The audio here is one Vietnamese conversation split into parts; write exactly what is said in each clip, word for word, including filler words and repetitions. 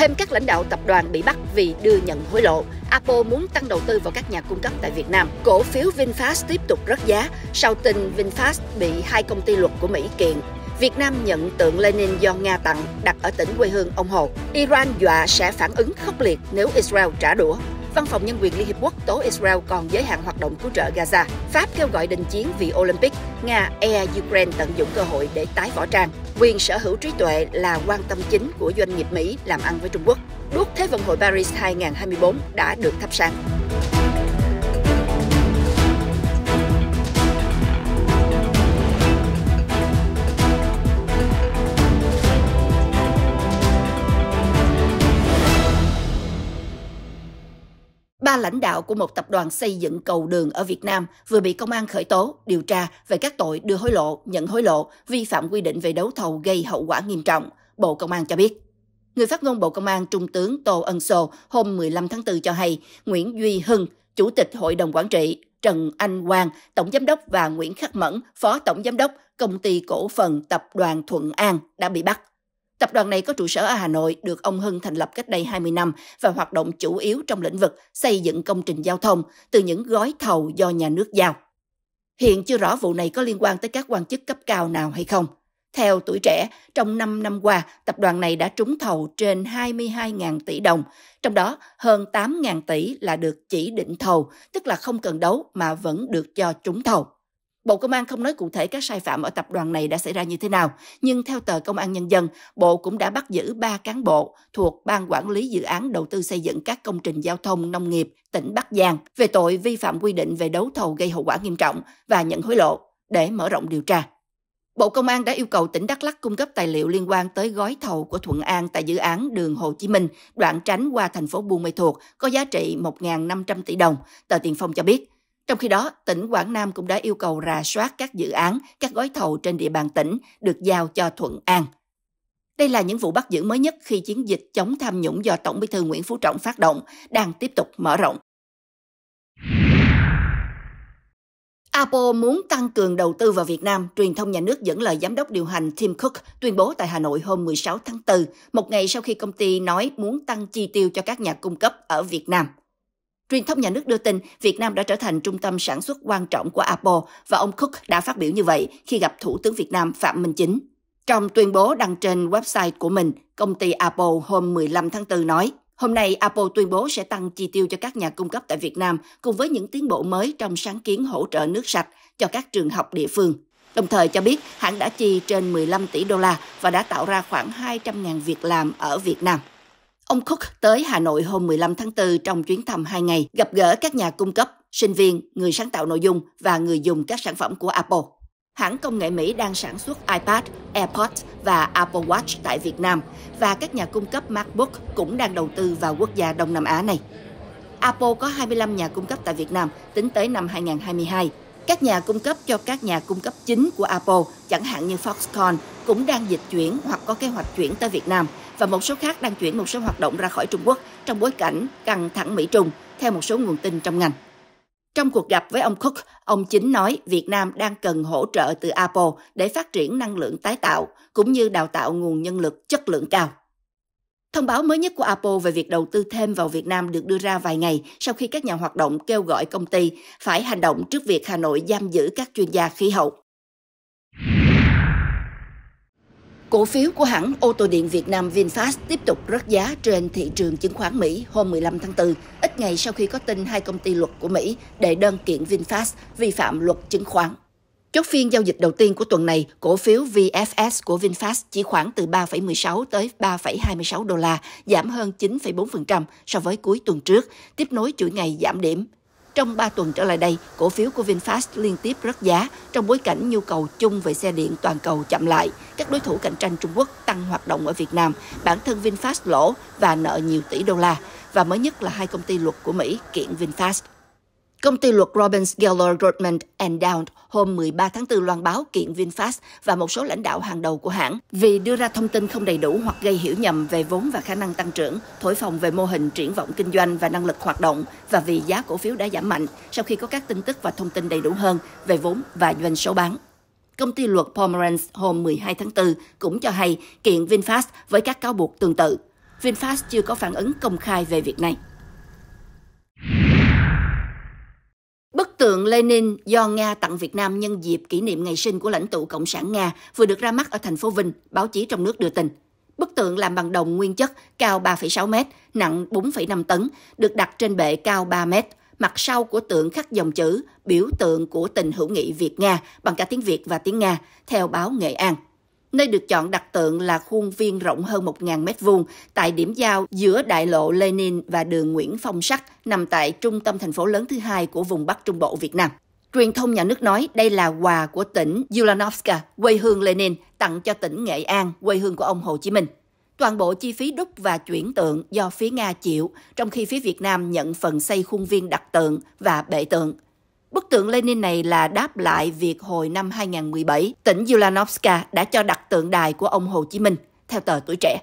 Thêm các lãnh đạo tập đoàn bị bắt vì đưa nhận hối lộ. Apple muốn tăng đầu tư vào các nhà cung cấp tại Việt Nam. Cổ phiếu VinFast tiếp tục rớt giá sau tin VinFast bị hai công ty luật của Mỹ kiện. Việt Nam nhận tượng Lenin do Nga tặng đặt ở tỉnh quê hương ông Hồ. Iran dọa sẽ phản ứng khốc liệt nếu Israel trả đũa. Văn phòng Nhân quyền Liên Hiệp Quốc tố Israel còn giới hạn hoạt động cứu trợ Gaza. Pháp kêu gọi đình chiến vì Olympic. Nga e Ukraine tận dụng cơ hội để tái võ trang. Quyền sở hữu trí tuệ là quan tâm chính của doanh nghiệp Mỹ làm ăn với Trung Quốc. Đuốc Thế vận hội Paris hai không hai tư đã được thắp sáng. Ba lãnh đạo của một tập đoàn xây dựng cầu đường ở Việt Nam vừa bị công an khởi tố, điều tra về các tội đưa hối lộ, nhận hối lộ, vi phạm quy định về đấu thầu gây hậu quả nghiêm trọng, Bộ Công an cho biết. Người phát ngôn Bộ Công an Trung tướng Tô Ân Sô hôm mười lăm tháng tư cho hay Nguyễn Duy Hưng, Chủ tịch Hội đồng Quản trị, Trần Anh Quang, Tổng Giám đốc và Nguyễn Khắc Mẫn, Phó Tổng Giám đốc Công ty Cổ phần Tập đoàn Thuận An đã bị bắt. Tập đoàn này có trụ sở ở Hà Nội, được ông Hưng thành lập cách đây hai mươi năm và hoạt động chủ yếu trong lĩnh vực xây dựng công trình giao thông từ những gói thầu do nhà nước giao. Hiện chưa rõ vụ này có liên quan tới các quan chức cấp cao nào hay không. Theo Tuổi Trẻ, trong năm năm qua, tập đoàn này đã trúng thầu trên hai mươi hai nghìn tỷ đồng, trong đó hơn tám nghìn tỷ là được chỉ định thầu, tức là không cần đấu mà vẫn được cho trúng thầu. Bộ Công an không nói cụ thể các sai phạm ở tập đoàn này đã xảy ra như thế nào, nhưng theo tờ Công an Nhân dân, Bộ cũng đã bắt giữ ba cán bộ thuộc Ban Quản lý Dự án Đầu tư xây dựng các công trình giao thông nông nghiệp tỉnh Bắc Giang về tội vi phạm quy định về đấu thầu gây hậu quả nghiêm trọng và nhận hối lộ để mở rộng điều tra. Bộ Công an đã yêu cầu tỉnh Đắk Lắk cung cấp tài liệu liên quan tới gói thầu của Thuận An tại dự án đường Hồ Chí Minh, đoạn tránh qua thành phố Buôn Mê Thuột có giá trị một nghìn năm trăm tỷ đồng, tờ Tiền Phong cho biết. Trong khi đó, tỉnh Quảng Nam cũng đã yêu cầu rà soát các dự án, các gói thầu trên địa bàn tỉnh được giao cho Thuận An. Đây là những vụ bắt giữ mới nhất khi chiến dịch chống tham nhũng do Tổng Bí thư Nguyễn Phú Trọng phát động đang tiếp tục mở rộng. Apple muốn tăng cường đầu tư vào Việt Nam, truyền thông nhà nước dẫn lời giám đốc điều hành Tim Cook tuyên bố tại Hà Nội hôm mười sáu tháng tư, một ngày sau khi công ty nói muốn tăng chi tiêu cho các nhà cung cấp ở Việt Nam. Truyền thông nhà nước đưa tin Việt Nam đã trở thành trung tâm sản xuất quan trọng của Apple và ông Cook đã phát biểu như vậy khi gặp Thủ tướng Việt Nam Phạm Minh Chính. Trong tuyên bố đăng trên website của mình, công ty Apple hôm mười lăm tháng tư nói, hôm nay Apple tuyên bố sẽ tăng chi tiêu cho các nhà cung cấp tại Việt Nam cùng với những tiến bộ mới trong sáng kiến hỗ trợ nước sạch cho các trường học địa phương. Đồng thời cho biết hãng đã chi trên mười lăm tỷ đô la và đã tạo ra khoảng hai trăm nghìn việc làm ở Việt Nam. Ông Cook tới Hà Nội hôm mười lăm tháng tư trong chuyến thăm hai ngày, gặp gỡ các nhà cung cấp, sinh viên, người sáng tạo nội dung và người dùng các sản phẩm của Apple. Hãng công nghệ Mỹ đang sản xuất iPad, AirPods và Apple Watch tại Việt Nam và các nhà cung cấp MacBook cũng đang đầu tư vào quốc gia Đông Nam Á này. Apple có hai mươi lăm nhà cung cấp tại Việt Nam tính tới năm hai không hai hai. Các nhà cung cấp cho các nhà cung cấp chính của Apple, chẳng hạn như Foxconn, cũng đang dịch chuyển hoặc có kế hoạch chuyển tới Việt Nam và một số khác đang chuyển một số hoạt động ra khỏi Trung Quốc trong bối cảnh căng thẳng Mỹ-Trung, theo một số nguồn tin trong ngành. Trong cuộc gặp với ông Cook, ông Chính nói Việt Nam đang cần hỗ trợ từ Apple để phát triển năng lượng tái tạo, cũng như đào tạo nguồn nhân lực chất lượng cao. Thông báo mới nhất của Apple về việc đầu tư thêm vào Việt Nam được đưa ra vài ngày sau khi các nhà hoạt động kêu gọi công ty phải hành động trước việc Hà Nội giam giữ các chuyên gia khí hậu. Cổ phiếu của hãng ô tô điện Việt Nam VinFast tiếp tục rớt giá trên thị trường chứng khoán Mỹ hôm mười lăm tháng tư, ít ngày sau khi có tin hai công ty luật của Mỹ đệ đơn kiện VinFast vi phạm luật chứng khoán. Chốt phiên giao dịch đầu tiên của tuần này, cổ phiếu vê ép ét của VinFast chỉ khoảng từ ba phẩy mười sáu tới ba phẩy hai mươi sáu đô la, giảm hơn chín phẩy bốn phần trăm so với cuối tuần trước, tiếp nối chuỗi ngày giảm điểm. Trong ba tuần trở lại đây, cổ phiếu của VinFast liên tiếp rớt giá trong bối cảnh nhu cầu chung về xe điện toàn cầu chậm lại, các đối thủ cạnh tranh Trung Quốc tăng hoạt động ở Việt Nam, bản thân VinFast lỗ và nợ nhiều tỷ đô la, và mới nhất là hai công ty luật của Mỹ kiện VinFast. Công ty luật Robbins Geller Goldman and Down hôm mười ba tháng tư loan báo kiện VinFast và một số lãnh đạo hàng đầu của hãng vì đưa ra thông tin không đầy đủ hoặc gây hiểu nhầm về vốn và khả năng tăng trưởng, thổi phồng về mô hình triển vọng kinh doanh và năng lực hoạt động, và vì giá cổ phiếu đã giảm mạnh sau khi có các tin tức và thông tin đầy đủ hơn về vốn và doanh số bán. Công ty luật Pomerantz hôm mười hai tháng tư cũng cho hay kiện VinFast với các cáo buộc tương tự. VinFast chưa có phản ứng công khai về việc này. Bức tượng Lenin do Nga tặng Việt Nam nhân dịp kỷ niệm ngày sinh của lãnh tụ Cộng sản Nga vừa được ra mắt ở thành phố Vinh, báo chí trong nước đưa tin. Bức tượng làm bằng đồng nguyên chất, cao ba phẩy sáu mét, nặng bốn phẩy năm tấn, được đặt trên bệ cao ba mét. Mặt sau của tượng khắc dòng chữ biểu tượng của tình hữu nghị Việt-Nga bằng cả tiếng Việt và tiếng Nga, theo báo Nghệ An. Nơi được chọn đặt tượng là khuôn viên rộng hơn một nghìn mét vuông tại điểm giao giữa đại lộ Lenin và đường Nguyễn Phong Sắc, nằm tại trung tâm thành phố lớn thứ hai của vùng Bắc Trung Bộ Việt Nam. Truyền thông nhà nước nói đây là quà của tỉnh Ulanovska, quê hương Lenin, tặng cho tỉnh Nghệ An, quê hương của ông Hồ Chí Minh. Toàn bộ chi phí đúc và chuyển tượng do phía Nga chịu, trong khi phía Việt Nam nhận phần xây khuôn viên đặt tượng và bệ tượng. Bức tượng Lenin này là đáp lại việc hồi năm hai nghìn không trăm mười bảy, tỉnh Ulanovska đã cho đặt tượng đài của ông Hồ Chí Minh, theo tờ Tuổi Trẻ.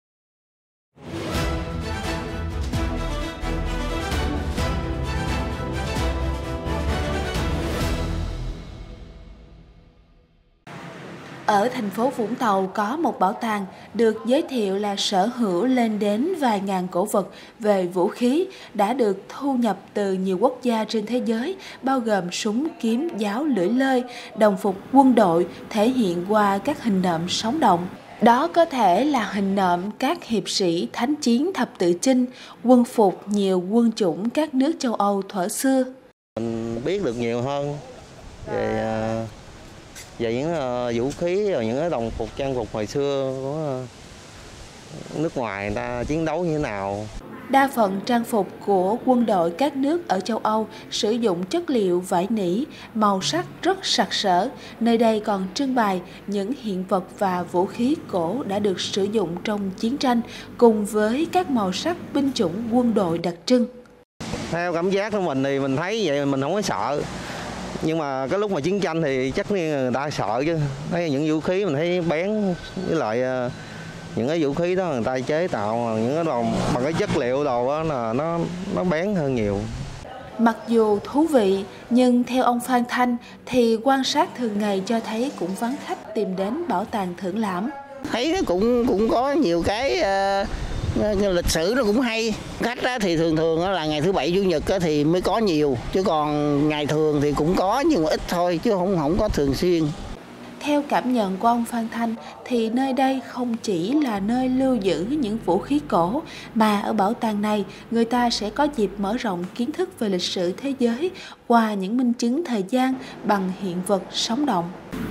Ở thành phố Vũng Tàu có một bảo tàng được giới thiệu là sở hữu lên đến vài ngàn cổ vật về vũ khí đã được thu nhập từ nhiều quốc gia trên thế giới, bao gồm súng, kiếm, giáo, lưỡi lơi, đồng phục quân đội thể hiện qua các hình nộm sống động. Đó có thể là hình nộm các hiệp sĩ thánh chiến thập tự chinh, quân phục nhiều quân chủng các nước châu Âu thuở xưa. Mình biết được nhiều hơn về về những uh, vũ khí và những cái đồng phục trang phục hồi xưa của uh, nước ngoài người ta chiến đấu như thế nào. Đa phần trang phục của quân đội các nước ở châu Âu sử dụng chất liệu vải nỉ, màu sắc rất sặc sỡ. Nơi đây còn trưng bày những hiện vật và vũ khí cổ đã được sử dụng trong chiến tranh cùng với các màu sắc binh chủng quân đội đặc trưng. Theo cảm giác của mình thì mình thấy vậy mình không có sợ. Nhưng mà cái lúc mà chiến tranh thì chắc người ta sợ chứ. Thấy những vũ khí mình thấy bén, với lại uh, những cái vũ khí đó người ta chế tạo những cái đồ bằng cái chất liệu đồ đó là nó nó bén hơn nhiều. Mặc dù thú vị, nhưng theo ông Phan Thanh thì quan sát thường ngày cho thấy cũng vắng khách tìm đến bảo tàng thưởng lãm. Thấy nó cũng cũng có nhiều cái uh, lịch sử nó cũng hay. Khách á, thì thường thường á, là ngày thứ bảy chủ nhật á, thì mới có nhiều, chứ còn ngày thường thì cũng có nhưng mà ít thôi chứ không không có thường xuyên. Theo cảm nhận của ông Phan Thanh thì nơi đây không chỉ là nơi lưu giữ những vũ khí cổ mà ở bảo tàng này người ta sẽ có dịp mở rộng kiến thức về lịch sử thế giới qua những minh chứng thời gian bằng hiện vật sống động.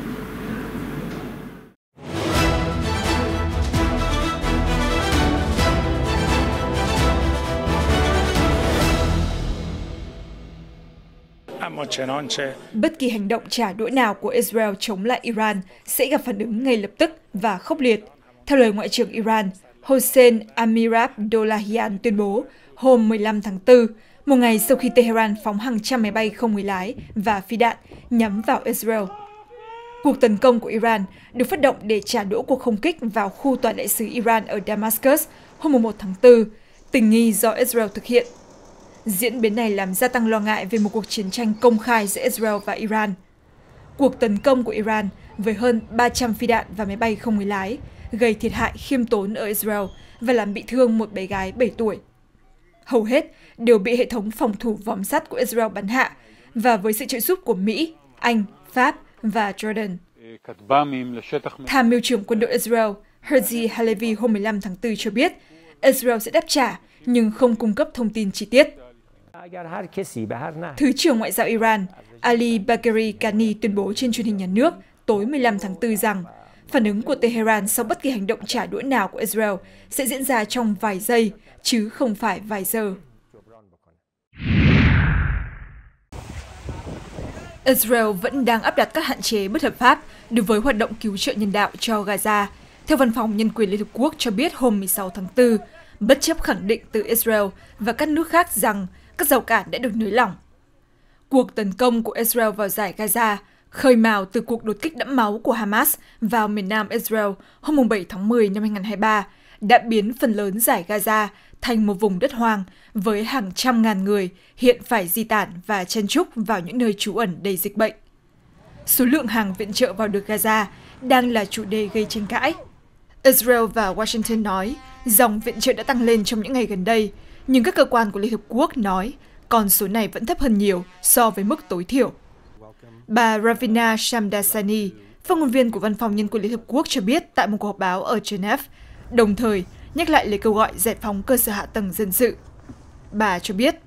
Bất kỳ hành động trả đũa nào của Israel chống lại Iran sẽ gặp phản ứng ngay lập tức và khốc liệt. Theo lời Ngoại trưởng Iran, Hossein Amirabdollahian tuyên bố hôm mười lăm tháng tư, một ngày sau khi Tehran phóng hàng trăm máy bay không người lái và phi đạn nhắm vào Israel. Cuộc tấn công của Iran được phát động để trả đũa cuộc không kích vào khu tòa đại sứ Iran ở Damascus hôm mùng một tháng tư, tình nghi do Israel thực hiện. Diễn biến này làm gia tăng lo ngại về một cuộc chiến tranh công khai giữa Israel và Iran. Cuộc tấn công của Iran với hơn ba trăm phi đạn và máy bay không người lái gây thiệt hại khiêm tốn ở Israel và làm bị thương một bé gái bảy tuổi. Hầu hết đều bị hệ thống phòng thủ vòm sắt của Israel bắn hạ và với sự trợ giúp của Mỹ, Anh, Pháp và Jordan. Tham mưu trưởng quân đội Israel Herzi Halevi hôm mười lăm tháng tư cho biết Israel sẽ đáp trả nhưng không cung cấp thông tin chi tiết. Thứ trưởng Ngoại giao Iran Ali Bagheri Kani tuyên bố trên truyền hình nhà nước tối mười lăm tháng tư rằng phản ứng của Tehran sau bất kỳ hành động trả đũa nào của Israel sẽ diễn ra trong vài giây, chứ không phải vài giờ. Israel vẫn đang áp đặt các hạn chế bất hợp pháp đối với hoạt động cứu trợ nhân đạo cho Gaza, theo Văn phòng Nhân quyền Liên Hợp Quốc cho biết hôm mười sáu tháng tư, bất chấp khẳng định từ Israel và các nước khác rằng các rào cản đã được nới lỏng. Cuộc tấn công của Israel vào giải Gaza khơi mào từ cuộc đột kích đẫm máu của Hamas vào miền nam Israel hôm bảy tháng mười năm hai nghìn không trăm hai mươi ba đã biến phần lớn giải Gaza thành một vùng đất hoang với hàng trăm ngàn người hiện phải di tản và chen chúc vào những nơi trú ẩn đầy dịch bệnh. Số lượng hàng viện trợ vào được Gaza đang là chủ đề gây tranh cãi. Israel và Washington nói dòng viện trợ đã tăng lên trong những ngày gần đây, nhưng các cơ quan của Liên Hợp Quốc nói con số này vẫn thấp hơn nhiều so với mức tối thiểu. Bà Ravina Shamdasani, phát ngôn viên của Văn phòng Nhân quyền Liên Hợp Quốc cho biết tại một cuộc họp báo ở Geneva, đồng thời nhắc lại lời kêu gọi giải phóng cơ sở hạ tầng dân sự. Bà cho biết,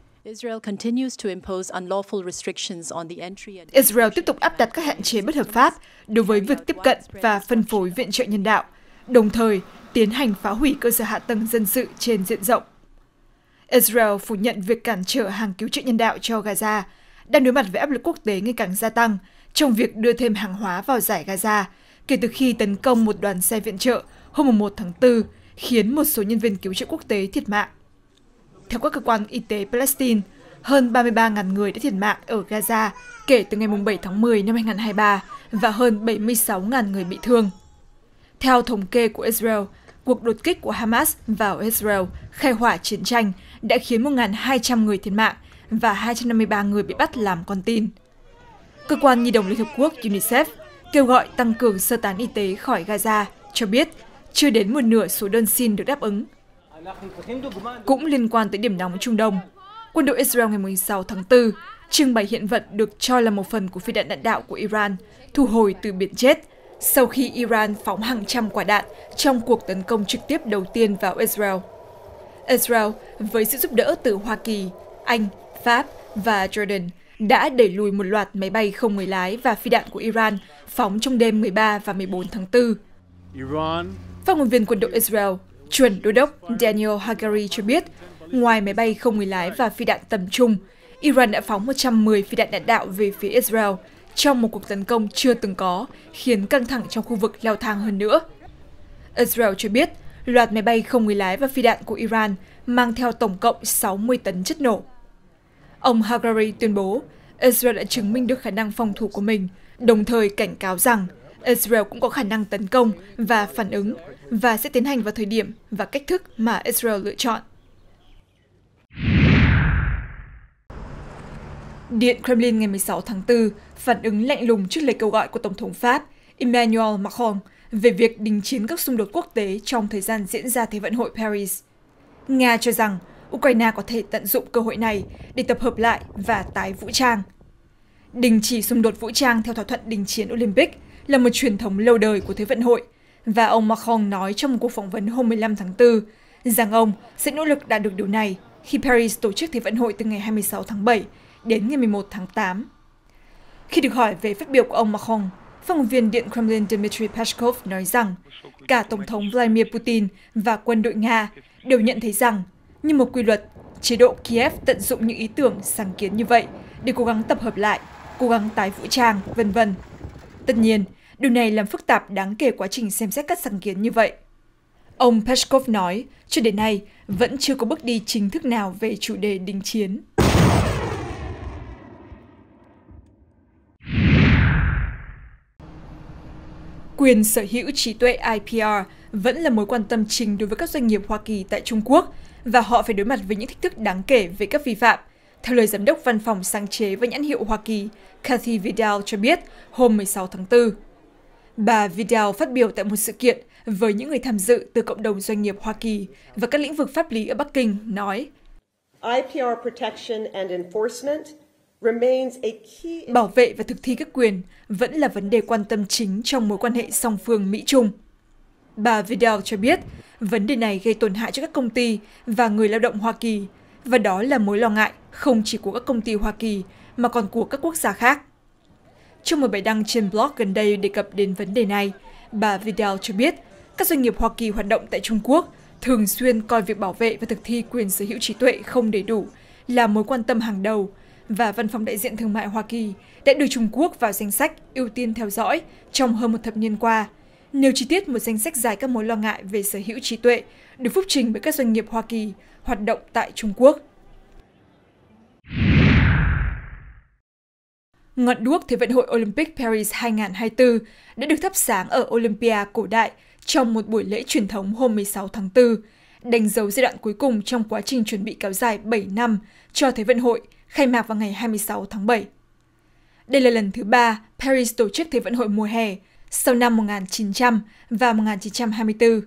Israel tiếp tục áp đặt các hạn chế bất hợp pháp đối với việc tiếp cận và phân phối viện trợ nhân đạo, đồng thời tiến hành phá hủy cơ sở hạ tầng dân sự trên diện rộng. Israel phủ nhận việc cản trở hàng cứu trợ nhân đạo cho Gaza, đang đối mặt với áp lực quốc tế ngày càng gia tăng trong việc đưa thêm hàng hóa vào dải Gaza kể từ khi tấn công một đoàn xe viện trợ hôm mùng một tháng tư, khiến một số nhân viên cứu trợ quốc tế thiệt mạng. Theo các cơ quan y tế Palestine, hơn ba mươi ba nghìn người đã thiệt mạng ở Gaza kể từ ngày bảy tháng mười năm hai nghìn không trăm hai mươi ba và hơn bảy mươi sáu nghìn người bị thương. Theo thống kê của Israel, cuộc đột kích của Hamas vào Israel khai hỏa chiến tranh đã khiến một nghìn hai trăm người thiệt mạng và hai trăm năm mươi ba người bị bắt làm con tin. Cơ quan Nhi đồng Liên Hợp Quốc UNICEF kêu gọi tăng cường sơ tán y tế khỏi Gaza, cho biết chưa đến một nửa số đơn xin được đáp ứng. Cũng liên quan tới điểm nóng Trung Đông, quân đội Israel ngày mười sáu tháng tư trưng bày hiện vật được cho là một phần của phi đạn đạn đạo của Iran thu hồi từ biển chết sau khi Iran phóng hàng trăm quả đạn trong cuộc tấn công trực tiếp đầu tiên vào Israel. Israel, với sự giúp đỡ từ Hoa Kỳ, Anh, Pháp và Jordan, đã đẩy lùi một loạt máy bay không người lái và phi đạn của Iran phóng trong đêm mười ba và mười bốn tháng tư. Phát ngôn viên quân đội Israel, chuẩn đô đốc Daniel Hagari cho biết, ngoài máy bay không người lái và phi đạn tầm trung, Iran đã phóng một trăm mười phi đạn đạn đạo về phía Israel trong một cuộc tấn công chưa từng có, khiến căng thẳng trong khu vực leo thang hơn nữa. Israel cho biết, loạt máy bay không người lái và phi đạn của Iran mang theo tổng cộng sáu mươi tấn chất nổ. Ông Hagari tuyên bố, Israel đã chứng minh được khả năng phòng thủ của mình, đồng thời cảnh cáo rằng Israel cũng có khả năng tấn công và phản ứng, và sẽ tiến hành vào thời điểm và cách thức mà Israel lựa chọn. Điện Kremlin ngày mười sáu tháng tư phản ứng lạnh lùng trước lời kêu gọi của Tổng thống Pháp Emmanuel Macron về việc đình chiến các xung đột quốc tế trong thời gian diễn ra Thế vận hội Paris. Nga cho rằng Ukraine có thể tận dụng cơ hội này để tập hợp lại và tái vũ trang. Đình chỉ xung đột vũ trang theo thỏa thuận đình chiến Olympic là một truyền thống lâu đời của Thế vận hội, và ông Macron nói trong một cuộc phỏng vấn hôm mười lăm tháng tư rằng ông sẽ nỗ lực đạt được điều này khi Paris tổ chức Thế vận hội từ ngày hai mươi sáu tháng bảy đến ngày mười một tháng tám. Khi được hỏi về phát biểu của ông Macron, phát ngôn viên Điện Kremlin Dmitry Peskov nói rằng cả Tổng thống Vladimir Putin và quân đội Nga đều nhận thấy rằng, như một quy luật, chế độ Kiev tận dụng những ý tưởng sáng kiến như vậy để cố gắng tập hợp lại, cố gắng tái vũ trang, vân vân. Tất nhiên, điều này làm phức tạp đáng kể quá trình xem xét các sáng kiến như vậy. Ông Peskov nói, cho đến nay vẫn chưa có bước đi chính thức nào về chủ đề đình chiến. Quyền sở hữu trí tuệ I P R vẫn là mối quan tâm chính đối với các doanh nghiệp Hoa Kỳ tại Trung Quốc, và họ phải đối mặt với những thách thức đáng kể về các vi phạm, theo lời giám đốc văn phòng sáng chế và nhãn hiệu Hoa Kỳ Kathy Vidal cho biết hôm mười sáu tháng tư. Bà Vidal phát biểu tại một sự kiện với những người tham dự từ cộng đồng doanh nghiệp Hoa Kỳ và các lĩnh vực pháp lý ở Bắc Kinh, nói I P R protection and enforcement remains a key... Bảo vệ và thực thi các quyền vẫn là vấn đề quan tâm chính trong mối quan hệ song phương Mỹ-Trung. Bà Vidal cho biết vấn đề này gây tổn hại cho các công ty và người lao động Hoa Kỳ, và đó là mối lo ngại không chỉ của các công ty Hoa Kỳ mà còn của các quốc gia khác. Trong một bài đăng trên blog gần đây đề cập đến vấn đề này, bà Vidal cho biết các doanh nghiệp Hoa Kỳ hoạt động tại Trung Quốc thường xuyên coi việc bảo vệ và thực thi quyền sở hữu trí tuệ không đầy đủ là mối quan tâm hàng đầu, và Văn phòng Đại diện Thương mại Hoa Kỳ đã đưa Trung Quốc vào danh sách ưu tiên theo dõi trong hơn một thập niên qua, nêu chi tiết một danh sách dài các mối lo ngại về sở hữu trí tuệ được phúc trình bởi các doanh nghiệp Hoa Kỳ hoạt động tại Trung Quốc. Ngọn đuốc Thế vận hội Olympic Paris hai nghìn không trăm hai mươi tư đã được thắp sáng ở Olympia cổ đại trong một buổi lễ truyền thống hôm mười sáu tháng tư, đánh dấu giai đoạn cuối cùng trong quá trình chuẩn bị kéo dài bảy năm cho Thế vận hội, khai mạc vào ngày hai mươi sáu tháng bảy. Đây là lần thứ ba Paris tổ chức Thế vận hội mùa hè sau năm một nghìn chín trăm và một nghìn chín trăm hai mươi tư.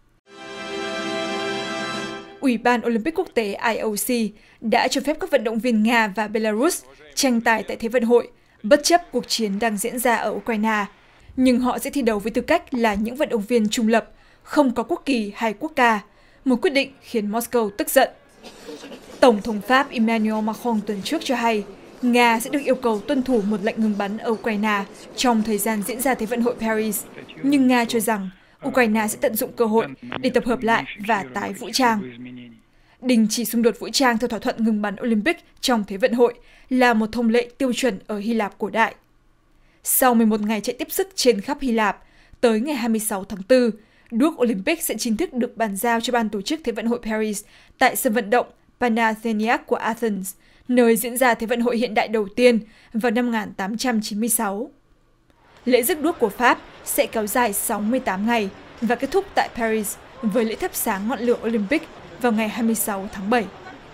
Ủy ban Olympic quốc tế I O C đã cho phép các vận động viên Nga và Belarus tranh tài tại Thế vận hội, bất chấp cuộc chiến đang diễn ra ở Ukraine. Nhưng họ sẽ thi đấu với tư cách là những vận động viên trung lập, không có quốc kỳ hay quốc ca, một quyết định khiến Moscow tức giận. Tổng thống Pháp Emmanuel Macron tuần trước cho hay, Nga sẽ được yêu cầu tuân thủ một lệnh ngừng bắn ở Ukraine trong thời gian diễn ra Thế vận hội Paris, nhưng Nga cho rằng Ukraine sẽ tận dụng cơ hội để tập hợp lại và tái vũ trang. Đình chỉ xung đột vũ trang theo thỏa thuận ngừng bắn Olympic trong Thế vận hội là một thông lệ tiêu chuẩn ở Hy Lạp cổ đại. Sau mười một ngày chạy tiếp sức trên khắp Hy Lạp, tới ngày hai mươi sáu tháng tư, đuốc Olympic sẽ chính thức được bàn giao cho ban tổ chức Thế vận hội Paris tại sân vận động Panathinaikos của Athens, nơi diễn ra Thế vận hội hiện đại đầu tiên vào năm một nghìn tám trăm chín mươi sáu. Lễ rước đuốc của Pháp sẽ kéo dài sáu mươi tám ngày và kết thúc tại Paris với lễ thắp sáng ngọn lửa Olympic vào ngày hai mươi sáu tháng bảy.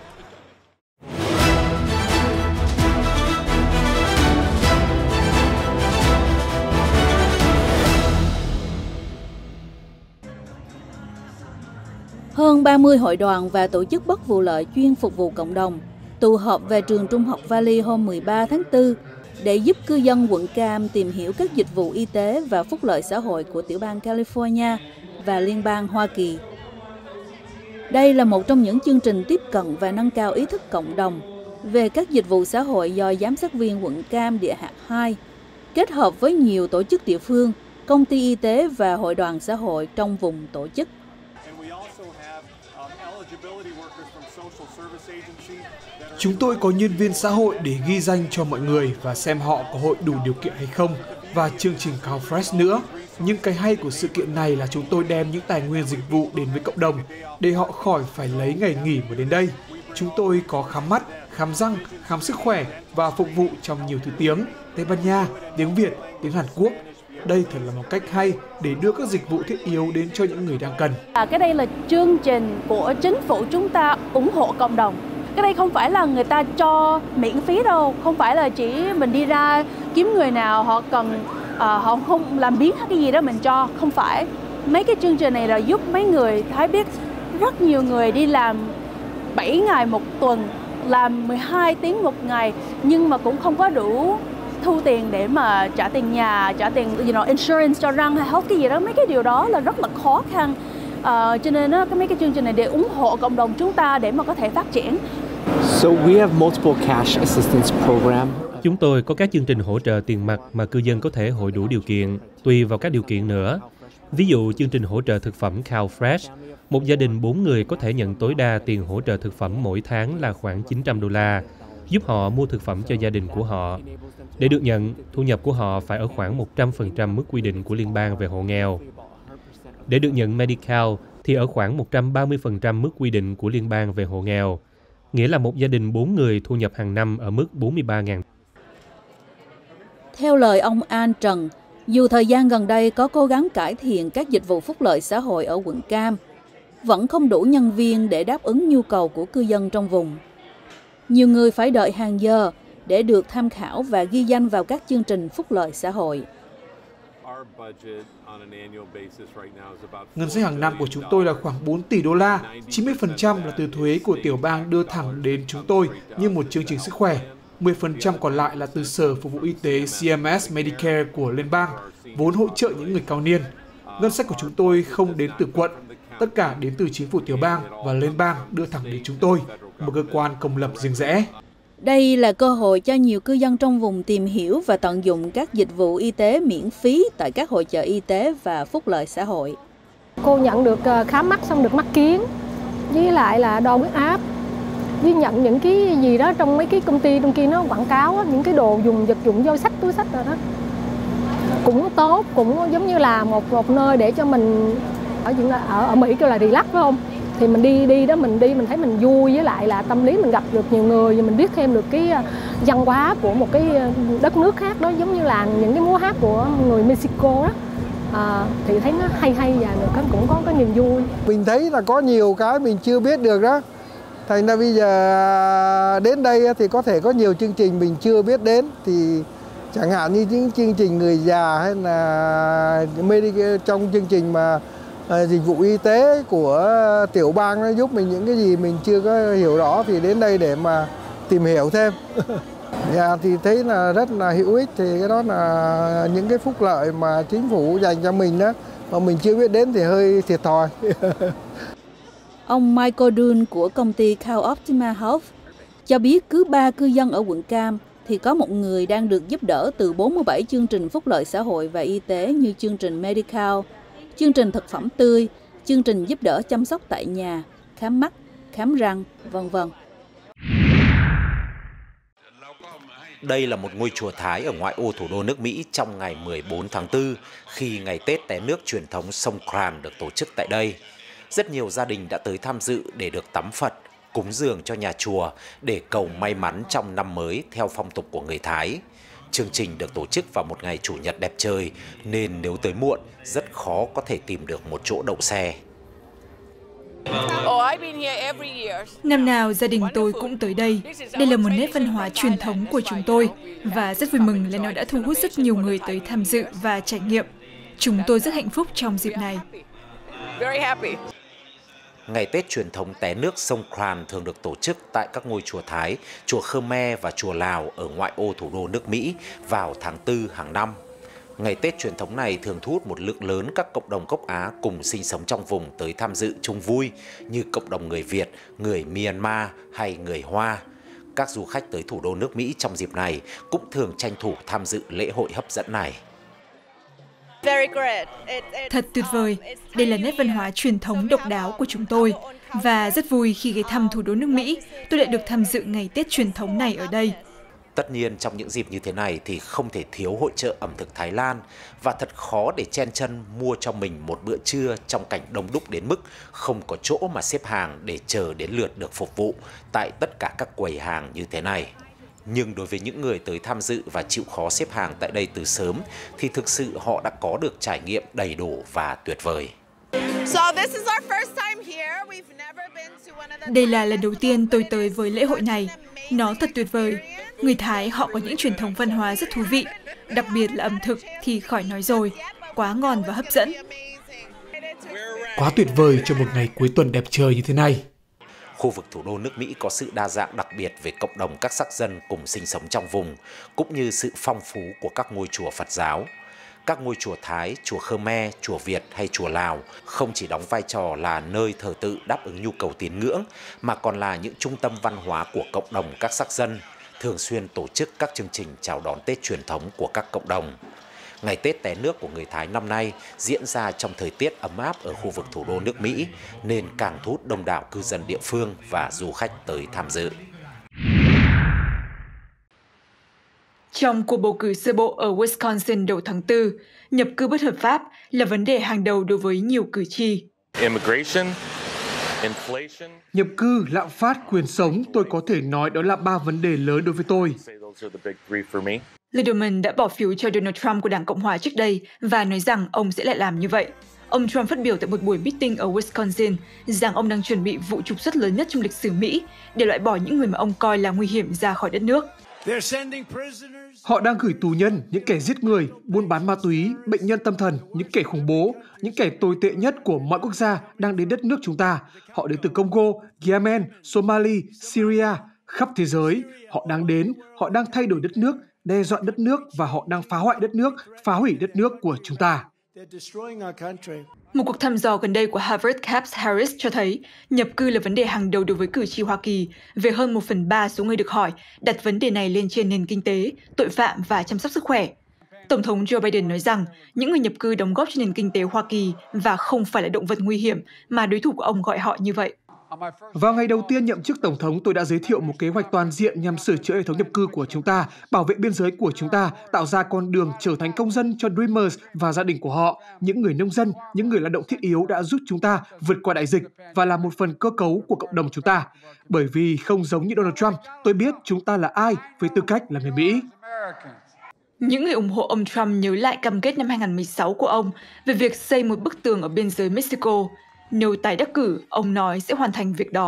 Hơn ba mươi hội đoàn và tổ chức bất vụ lợi chuyên phục vụ cộng đồng tụ họp về trường trung học Valley hôm mười ba tháng tư để giúp cư dân quận Cam tìm hiểu các dịch vụ y tế và phúc lợi xã hội của tiểu bang California và liên bang Hoa Kỳ. Đây là một trong những chương trình tiếp cận và nâng cao ý thức cộng đồng về các dịch vụ xã hội do giám sát viên quận Cam địa hạt hai kết hợp với nhiều tổ chức địa phương, công ty y tế và hội đoàn xã hội trong vùng tổ chức. Chúng tôi có nhân viên xã hội để ghi danh cho mọi người và xem họ có hội đủ điều kiện hay không, và chương trình CalFresh nữa. Nhưng cái hay của sự kiện này là chúng tôi đem những tài nguyên dịch vụ đến với cộng đồng để họ khỏi phải lấy ngày nghỉ mà đến đây. Chúng tôi có khám mắt, khám răng, khám sức khỏe và phục vụ trong nhiều thứ tiếng, Tây Ban Nha, tiếng Việt, tiếng Hàn Quốc. Đây thật là một cách hay để đưa các dịch vụ thiết yếu đến cho những người đang cần. À, cái đây là chương trình của chính phủ chúng ta ủng hộ cộng đồng. Cái đây không phải là người ta cho miễn phí đâu, không phải là chỉ mình đi ra kiếm người nào họ cần, uh, họ không làm biến hay cái gì đó mình cho, không phải. Mấy cái chương trình này là giúp mấy người thấy biết rất nhiều người đi làm bảy ngày một tuần, làm mười hai tiếng một ngày nhưng mà cũng không có đủ thu tiền để mà trả tiền nhà, trả tiền you know, insurance cho răng hay health cái gì đó, mấy cái điều đó là rất là khó khăn. À, cho nên đó, mấy cái chương trình này để ủng hộ cộng đồng chúng ta để mà có thể phát triển. So we have multiple cash assistance program. Chúng tôi có các chương trình hỗ trợ tiền mặt mà cư dân có thể hội đủ điều kiện, tùy vào các điều kiện nữa. Ví dụ chương trình hỗ trợ thực phẩm CalFresh, một gia đình bốn người có thể nhận tối đa tiền hỗ trợ thực phẩm mỗi tháng là khoảng chín trăm đô la, giúp họ mua thực phẩm cho gia đình của họ. Để được nhận, thu nhập của họ phải ở khoảng một trăm phần trăm mức quy định của liên bang về hộ nghèo. Để được nhận Medi-Cal thì ở khoảng một trăm ba mươi phần trăm mức quy định của liên bang về hộ nghèo, nghĩa là một gia đình bốn người thu nhập hàng năm ở mức bốn mươi ba nghìn. Theo lời ông An Trần, dù thời gian gần đây có cố gắng cải thiện các dịch vụ phúc lợi xã hội ở quận Cam, vẫn không đủ nhân viên để đáp ứng nhu cầu của cư dân trong vùng. Nhiều người phải đợi hàng giờ để được tham khảo và ghi danh vào các chương trình phúc lợi xã hội. Ngân sách hàng năm của chúng tôi là khoảng bốn tỷ đô la, chín mươi phần trăm là từ thuế của tiểu bang đưa thẳng đến chúng tôi như một chương trình sức khỏe, mười phần trăm còn lại là từ Sở Phục vụ Y tế C M S Medicare của liên bang, vốn hỗ trợ những người cao niên. Ngân sách của chúng tôi không đến từ quận, tất cả đến từ chính phủ tiểu bang và liên bang đưa thẳng đến chúng tôi, một cơ quan công lập riêng rẽ. Đây là cơ hội cho nhiều cư dân trong vùng tìm hiểu và tận dụng các dịch vụ y tế miễn phí tại các hội chợ y tế và phúc lợi xã hội. Cô nhận được khám mắt xong được mắt kiến, với lại là đo huyết áp, với nhận những cái gì đó trong mấy cái công ty trong kia nó quảng cáo đó, những cái đồ dùng vật dụng vô sách túi sách rồi đó. Cũng tốt, cũng giống như là một một nơi để cho mình ở ở, ở Mỹ kêu là relax phải không? Thì mình đi đi đó mình đi mình thấy mình vui, với lại là tâm lý mình gặp được nhiều người và mình biết thêm được cái văn hóa của một cái đất nước khác đó, giống như là những cái múa hát của người Mexico đó. À, thì thấy nó hay hay và nó cũng có cái niềm vui. Mình thấy là có nhiều cái mình chưa biết được đó. Thành ra bây giờ đến đây thì có thể có nhiều chương trình mình chưa biết đến thì Chẳng hạn như những chương trình người già hay là trong chương trình mà dịch vụ y tế của tiểu bang nó giúp mình những cái gì mình chưa có hiểu rõ thì đến đây để mà tìm hiểu thêm. Dạ, thì thấy là rất là hữu ích, thì cái đó là những cái phúc lợi mà chính phủ dành cho mình đó, mà mình chưa biết đến thì hơi thiệt thòi. Ông Michael Dunn của công ty CalOptima Health cho biết cứ ba cư dân ở quận Cam thì có một người đang được giúp đỡ từ bốn mươi bảy chương trình phúc lợi xã hội và y tế như chương trình Medical, chương trình thực phẩm tươi, chương trình giúp đỡ chăm sóc tại nhà, khám mắt, khám răng, vân vân. Đây là một ngôi chùa Thái ở ngoại ô thủ đô nước Mỹ trong ngày mười bốn tháng tư, khi ngày Tết té nước truyền thống Songkran được tổ chức tại đây. Rất nhiều gia đình đã tới tham dự để được tắm Phật, cúng dường cho nhà chùa để cầu may mắn trong năm mới theo phong tục của người Thái. Chương trình được tổ chức vào một ngày Chủ nhật đẹp trời, nên nếu tới muộn, rất khó có thể tìm được một chỗ đậu xe. Năm nào gia đình tôi cũng tới đây. Đây là một nét văn hóa truyền thống của chúng tôi và rất vui mừng là nó đã thu hút rất nhiều người tới tham dự và trải nghiệm. Chúng tôi rất hạnh phúc trong dịp này. Ngày Tết truyền thống té nước Songkran thường được tổ chức tại các ngôi chùa Thái, chùa Khmer và chùa Lào ở ngoại ô thủ đô nước Mỹ vào tháng tư hàng năm. Ngày Tết truyền thống này thường thu hút một lượng lớn các cộng đồng gốc Á cùng sinh sống trong vùng tới tham dự chung vui, như cộng đồng người Việt, người Myanmar hay người Hoa. Các du khách tới thủ đô nước Mỹ trong dịp này cũng thường tranh thủ tham dự lễ hội hấp dẫn này. Thật tuyệt vời, đây là nét văn hóa truyền thống độc đáo của chúng tôi. Và rất vui khi ghé thăm thủ đô nước Mỹ, tôi lại được tham dự ngày Tết truyền thống này ở đây. Tất nhiên trong những dịp như thế này thì không thể thiếu hội chợ ẩm thực Thái Lan, và thật khó để chen chân mua cho mình một bữa trưa trong cảnh đông đúc đến mức không có chỗ mà xếp hàng để chờ đến lượt được phục vụ tại tất cả các quầy hàng như thế này. Nhưng đối với những người tới tham dự và chịu khó xếp hàng tại đây từ sớm thì thực sự họ đã có được trải nghiệm đầy đủ và tuyệt vời. Đây là lần đầu tiên tôi tới với lễ hội này. Nó thật tuyệt vời. Người Thái họ có những truyền thống văn hóa rất thú vị. Đặc biệt là ẩm thực thì khỏi nói rồi. Quá ngon và hấp dẫn. Quá tuyệt vời cho một ngày cuối tuần đẹp trời như thế này. Khu vực thủ đô nước Mỹ có sự đa dạng đặc biệt về cộng đồng các sắc dân cùng sinh sống trong vùng, cũng như sự phong phú của các ngôi chùa Phật giáo. Các ngôi chùa Thái, chùa Khmer, chùa Việt hay chùa Lào không chỉ đóng vai trò là nơi thờ tự đáp ứng nhu cầu tín ngưỡng, mà còn là những trung tâm văn hóa của cộng đồng các sắc dân, thường xuyên tổ chức các chương trình chào đón Tết truyền thống của các cộng đồng. Ngày Tết té nước của người Thái năm nay diễn ra trong thời tiết ấm áp ở khu vực thủ đô nước Mỹ, nên càng thu hút đông đảo cư dân địa phương và du khách tới tham dự. Trong cuộc bầu cử sơ bộ ở Wisconsin đầu tháng tư, nhập cư bất hợp pháp là vấn đề hàng đầu đối với nhiều cử tri. Nhập cư, lạm phát, quyền sống, tôi có thể nói đó là ba vấn đề lớn đối với tôi. Lederman đã bỏ phiếu cho Donald Trump của Đảng Cộng hòa trước đây và nói rằng ông sẽ lại làm như vậy. Ông Trump phát biểu tại một buổi meeting ở Wisconsin rằng ông đang chuẩn bị vụ trục xuất lớn nhất trong lịch sử Mỹ để loại bỏ những người mà ông coi là nguy hiểm ra khỏi đất nước. Họ đang gửi tù nhân, những kẻ giết người, buôn bán ma túy, bệnh nhân tâm thần, những kẻ khủng bố, những kẻ tồi tệ nhất của mọi quốc gia đang đến đất nước chúng ta. Họ đến từ Congo, Yemen, Somalia, Syria, khắp thế giới. Họ đang đến, họ đang thay đổi đất nước, đe dọa đất nước và họ đang phá hoại đất nước, phá hủy đất nước của chúng ta. Một cuộc thăm dò gần đây của Harvard Capps Harris cho thấy nhập cư là vấn đề hàng đầu đối với cử tri Hoa Kỳ. Về hơn một phần ba số người được hỏi đặt vấn đề này lên trên nền kinh tế, tội phạm và chăm sóc sức khỏe. Tổng thống Joe Biden nói rằng những người nhập cư đóng góp cho nền kinh tế Hoa Kỳ và không phải là động vật nguy hiểm mà đối thủ của ông gọi họ như vậy. Vào ngày đầu tiên nhậm chức Tổng thống, tôi đã giới thiệu một kế hoạch toàn diện nhằm sửa chữa hệ thống nhập cư của chúng ta, bảo vệ biên giới của chúng ta, tạo ra con đường trở thành công dân cho Dreamers và gia đình của họ, những người nông dân, những người lao động thiết yếu đã giúp chúng ta vượt qua đại dịch và là một phần cơ cấu của cộng đồng chúng ta. Bởi vì không giống như Donald Trump, tôi biết chúng ta là ai với tư cách là người Mỹ. Những người ủng hộ ông Trump nhớ lại cam kết năm hai nghìn không trăm mười sáu của ông về việc xây một bức tường ở biên giới Mexico. Nếu tái đắc cử, ông nói sẽ hoàn thành việc đó.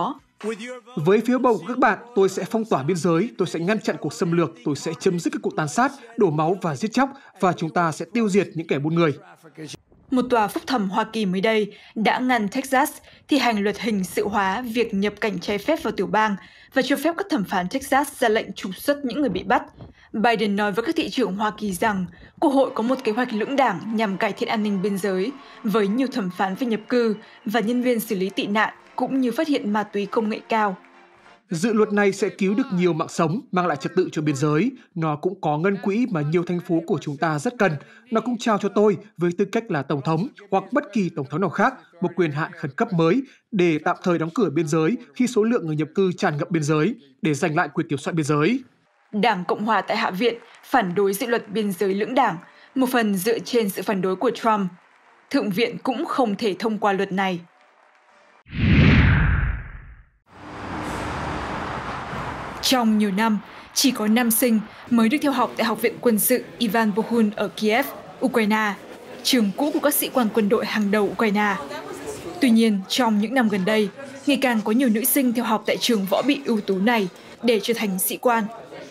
Với phiếu bầu của các bạn, tôi sẽ phong tỏa biên giới, tôi sẽ ngăn chặn cuộc xâm lược, tôi sẽ chấm dứt các cuộc tàn sát, đổ máu và giết chóc, và chúng ta sẽ tiêu diệt những kẻ buôn người. Một tòa phúc thẩm Hoa Kỳ mới đây đã ngăn Texas thi hành luật hình sự hóa việc nhập cảnh trái phép vào tiểu bang và cho phép các thẩm phán Texas ra lệnh trục xuất những người bị bắt. Biden nói với các thị trưởng Hoa Kỳ rằng Quốc hội có một kế hoạch lưỡng đảng nhằm cải thiện an ninh biên giới với nhiều thẩm phán về nhập cư và nhân viên xử lý tị nạn cũng như phát hiện ma túy công nghệ cao. Dự luật này sẽ cứu được nhiều mạng sống, mang lại trật tự cho biên giới. Nó cũng có ngân quỹ mà nhiều thành phố của chúng ta rất cần. Nó cũng trao cho tôi, với tư cách là Tổng thống hoặc bất kỳ Tổng thống nào khác, một quyền hạn khẩn cấp mới để tạm thời đóng cửa biên giới khi số lượng người nhập cư tràn ngập biên giới, để giành lại quyền kiểm soát biên giới. Đảng Cộng hòa tại Hạ viện phản đối dự luật biên giới lưỡng đảng, một phần dựa trên sự phản đối của Trump. Thượng viện cũng không thể thông qua luật này. Trong nhiều năm, chỉ có nam sinh mới được theo học tại Học viện Quân sự Ivan Bohun ở Kiev, Ukraine, trường cũ của các sĩ quan quân đội hàng đầu Ukraine. Tuy nhiên, trong những năm gần đây, ngày càng có nhiều nữ sinh theo học tại trường võ bị ưu tú này để trở thành sĩ quan.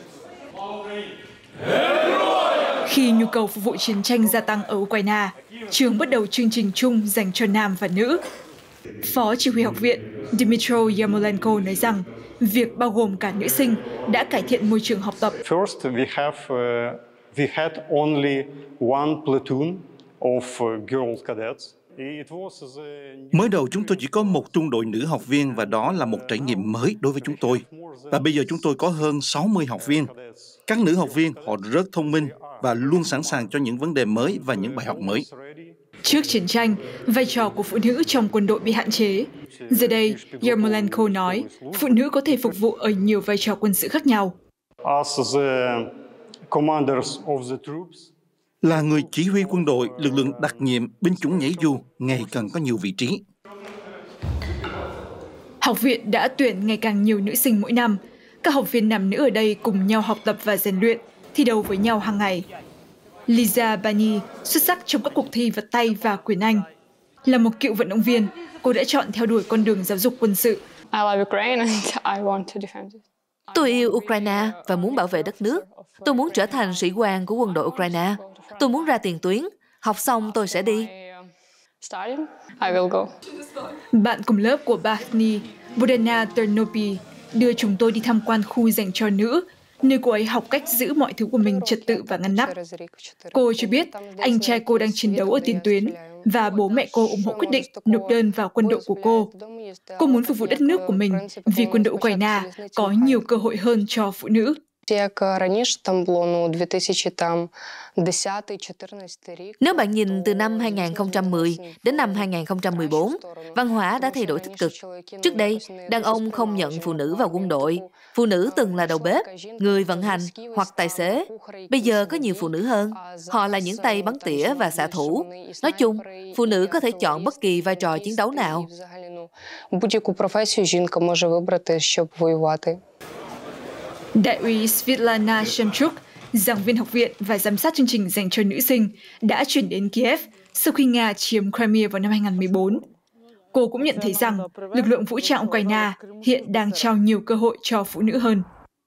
Khi nhu cầu phục vụ chiến tranh gia tăng ở Ukraine, trường bắt đầu chương trình chung dành cho nam và nữ. Phó chỉ huy học viện Dmytro Yarmolenko nói rằng việc bao gồm cả nữ sinh đã cải thiện môi trường học tập. First, we have uh, we had only one platoon of girl cadets. Mới đầu chúng tôi chỉ có một trung đội nữ học viên và đó là một trải nghiệm mới đối với chúng tôi. Và bây giờ chúng tôi có hơn sáu mươi học viên. Các nữ học viên họ rất thông minh và luôn sẵn sàng cho những vấn đề mới và những bài học mới. Trước chiến tranh, vai trò của phụ nữ trong quân đội bị hạn chế. Giờ đây, Yarmolenko nói, phụ nữ có thể phục vụ ở nhiều vai trò quân sự khác nhau. Là người chỉ huy quân đội, lực lượng đặc nhiệm, binh chủng nhảy dù ngày càng có nhiều vị trí. Học viện đã tuyển ngày càng nhiều nữ sinh mỗi năm. Các học viên nam nữ ở đây cùng nhau học tập và rèn luyện, thi đấu với nhau hàng ngày. Lisa Bani xuất sắc trong các cuộc thi vật tay và quyền Anh. Là một cựu vận động viên, cô đã chọn theo đuổi con đường giáo dục quân sự. Tôi yêu Ukraine và muốn bảo vệ đất nước. Tôi muốn trở thành sĩ quan của quân đội Ukraine. Tôi muốn ra tiền tuyến. Học xong tôi sẽ đi. Bạn cùng lớp của Bethany, Bodena Ternopi, đưa chúng tôi đi tham quan khu dành cho nữ, nơi cô ấy học cách giữ mọi thứ của mình trật tự và ngăn nắp. Cô cho biết anh trai cô đang chiến đấu ở tiền tuyến và bố mẹ cô ủng hộ quyết định nộp đơn vào quân đội của cô. Cô muốn phục vụ đất nước của mình vì quân đội Ukraine có nhiều cơ hội hơn cho phụ nữ. Nếu bạn nhìn từ năm hai nghìn không trăm mười đến năm hai nghìn không trăm mười bốn, văn hóa đã thay đổi tích cực. Trước đây, đàn ông không nhận phụ nữ vào quân đội. Phụ nữ từng là đầu bếp, người vận hành hoặc tài xế. Bây giờ có nhiều phụ nữ hơn. Họ là những tay bắn tỉa và xạ thủ. Nói chung, phụ nữ có thể chọn bất kỳ vai trò chiến đấu nào. Đại úy Svetlana Shemchuk, giảng viên học viện và giám sát chương trình dành cho nữ sinh, đã chuyển đến Kiev sau khi Nga chiếm Crimea vào năm hai nghìn không trăm mười bốn. Cô cũng nhận thấy rằng lực lượng vũ trang Ukraine hiện đang trao nhiều cơ hội cho phụ nữ hơn.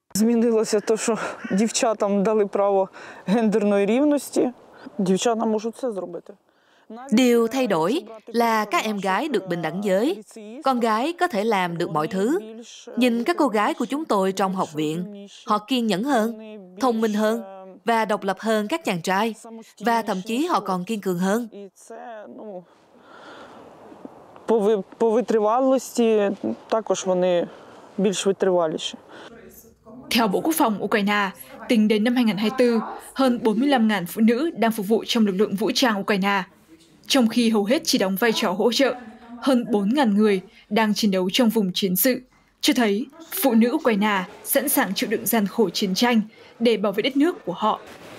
Điều thay đổi là các em gái được bình đẳng giới. Con gái có thể làm được mọi thứ. Nhìn các cô gái của chúng tôi trong học viện, họ kiên nhẫn hơn, thông minh hơn và độc lập hơn các chàng trai. Và thậm chí họ còn kiên cường hơn. Theo Bộ Quốc phòng Ukraine, tính đến năm hai nghìn không trăm hai mươi tư, hơn bốn mươi lăm nghìn phụ nữ đang phục vụ trong lực lượng vũ trang Ukraine, trong khi hầu hết chỉ đóng vai trò hỗ trợ. Hơn bốn nghìn người đang chiến đấu trong vùng chiến sự, cho thấy phụ nữ Ukraine sẵn sàng chịu đựng gian khổ chiến tranh để bảo vệ đất nước của họ.